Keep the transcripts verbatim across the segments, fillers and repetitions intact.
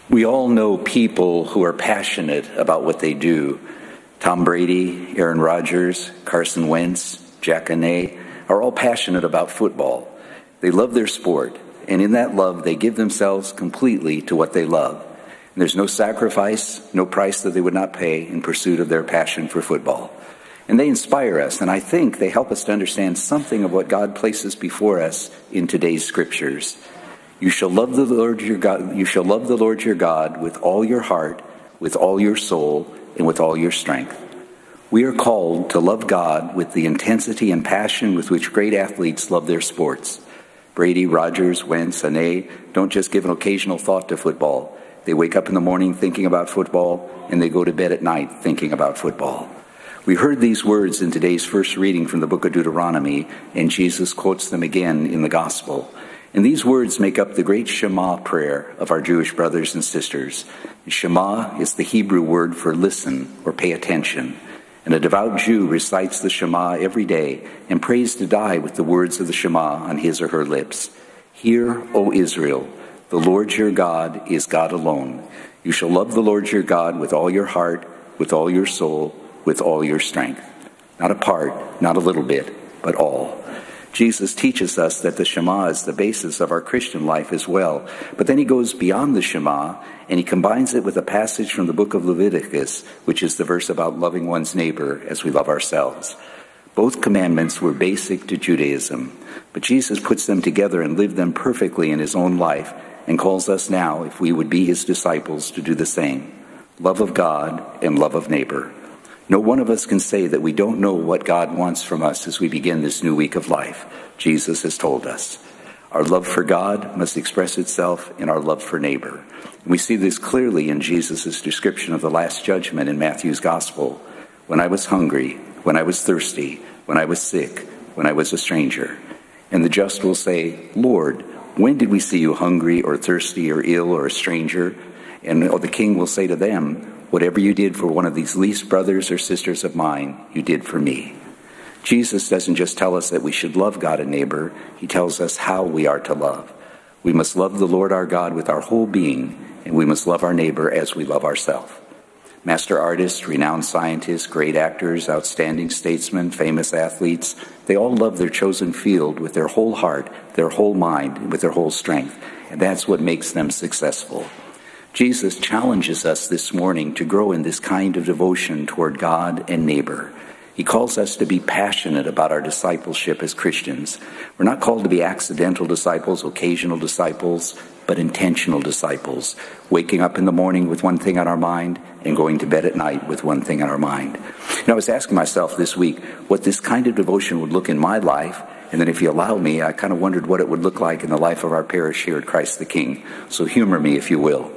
We all know people who are passionate about what they do. Tom Brady, Aaron Rodgers, Carson Wentz, Jack Anay are all passionate about football. They love their sport, and in that love, they give themselves completely to what they love. And there's no sacrifice, no price that they would not pay in pursuit of their passion for football. And they inspire us, and I think they help us to understand something of what God places before us in today's scriptures. You shall love the Lord your God, you shall love the Lord your God with all your heart, with all your soul, and with all your strength. We are called to love God with the intensity and passion with which great athletes love their sports. Brady, Rodgers, Wentz, Anay don't just give an occasional thought to football. They wake up in the morning thinking about football, and they go to bed at night thinking about football. We heard these words in today's first reading from the book of Deuteronomy, and Jesus quotes them again in the gospel. And these words make up the great Shema prayer of our Jewish brothers and sisters. Shema is the Hebrew word for listen or pay attention. And a devout Jew recites the Shema every day and prays to die with the words of the Shema on his or her lips. Hear, O Israel, the Lord your God is God alone. You shall love the Lord your God with all your heart, with all your soul, with all your strength. Not a part, not a little bit, but all. Jesus teaches us that the Shema is the basis of our Christian life as well. But then he goes beyond the Shema, and he combines it with a passage from the book of Leviticus, which is the verse about loving one's neighbor as we love ourselves. Both commandments were basic to Judaism, but Jesus puts them together and lived them perfectly in his own life, and calls us now, if we would be his disciples, to do the same. Love of God and love of neighbor. No one of us can say that we don't know what God wants from us as we begin this new week of life. Jesus has told us. Our love for God must express itself in our love for neighbor. And we see this clearly in Jesus' description of the Last Judgment in Matthew's Gospel. When I was hungry, when I was thirsty, when I was sick, when I was a stranger. And the just will say, Lord, when did we see you hungry or thirsty or ill or a stranger? And the king will say to them, whatever you did for one of these least brothers or sisters of mine, you did for me. Jesus doesn't just tell us that we should love God and neighbor. He tells us how we are to love. We must love the Lord our God with our whole being, and we must love our neighbor as we love ourselves. Master artists, renowned scientists, great actors, outstanding statesmen, famous athletes, they all love their chosen field with their whole heart, their whole mind, and with their whole strength. And that's what makes them successful. Jesus challenges us this morning to grow in this kind of devotion toward God and neighbor. He calls us to be passionate about our discipleship as Christians. We're not called to be accidental disciples, occasional disciples, but intentional disciples, waking up in the morning with one thing on our mind and going to bed at night with one thing on our mind. And I was asking myself this week what this kind of devotion would look in my life, and then if you allow me, I kind of wondered what it would look like in the life of our parish here at Christ the King. So humor me if you will.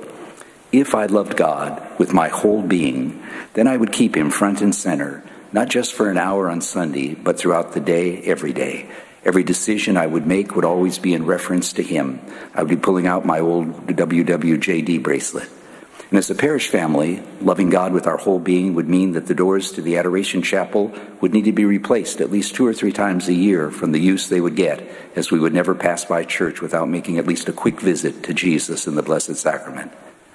If I loved God with my whole being, then I would keep him front and center, not just for an hour on Sunday, but throughout the day, every day. Every decision I would make would always be in reference to him. I would be pulling out my old W W J D bracelet. And as a parish family, loving God with our whole being would mean that the doors to the Adoration Chapel would need to be replaced at least two or three times a year from the use they would get, as we would never pass by church without making at least a quick visit to Jesus in the Blessed Sacrament.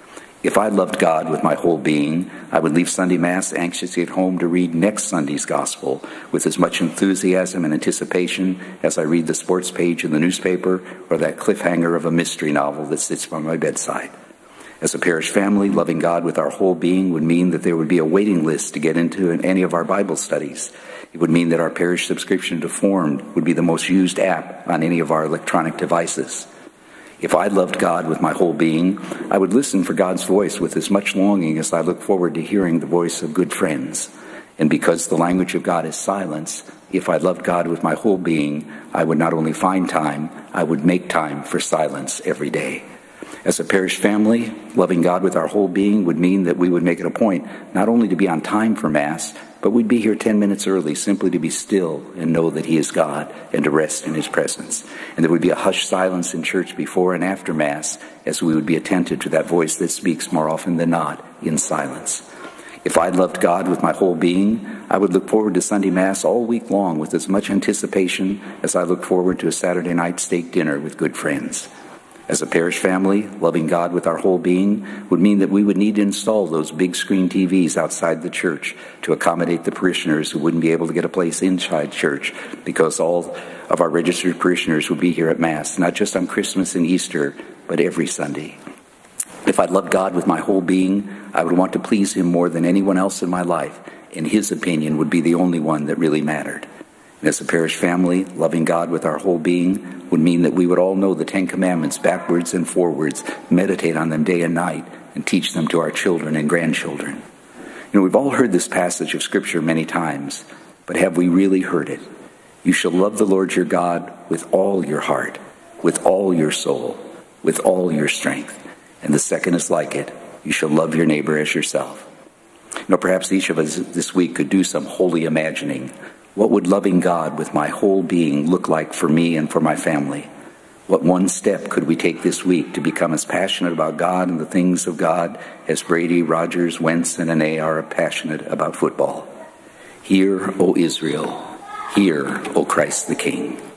If I loved God with my whole being, I would leave Sunday Mass anxious to get home to read next Sunday's Gospel with as much enthusiasm and anticipation as I read the sports page in the newspaper or that cliffhanger of a mystery novel that sits by my bedside. As a parish family, loving God with our whole being would mean that there would be a waiting list to get into any of our Bible studies. It would mean that our parish subscription to Formed would be the most used app on any of our electronic devices. If I loved God with my whole being, I would listen for God's voice with as much longing as I look forward to hearing the voice of good friends. And because the language of God is silence, if I loved God with my whole being, I would not only find time, I would make time for silence every day. As a parish family, loving God with our whole being would mean that we would make it a point not only to be on time for Mass, but we'd be here ten minutes early simply to be still and know that he is God and to rest in his presence. And there would be a hushed silence in church before and after Mass as we would be attentive to that voice that speaks more often than not in silence. If I loved God with my whole being, I would look forward to Sunday Mass all week long with as much anticipation as I look forward to a Saturday night steak dinner with good friends. As a parish family, loving God with our whole being would mean that we would need to install those big screen T Vs outside the church to accommodate the parishioners who wouldn't be able to get a place inside church, because all of our registered parishioners would be here at Mass, not just on Christmas and Easter, but every Sunday. If I loved God with my whole being, I would want to please him more than anyone else in my life, and his opinion would be the only one that really mattered. And as a parish family, loving God with our whole being would mean that we would all know the Ten Commandments backwards and forwards, meditate on them day and night, and teach them to our children and grandchildren. You know, we've all heard this passage of Scripture many times, but have we really heard it? You shall love the Lord your God with all your heart, with all your soul, with all your strength. And the second is like it. You shall love your neighbor as yourself. You know, perhaps each of us this week could do some holy imagining. What would loving God with my whole being look like for me and for my family? What one step could we take this week to become as passionate about God and the things of God as Brady, Rogers, Wentz, and Ane are passionate about football? Hear, O Israel. Hear, O Christ the King.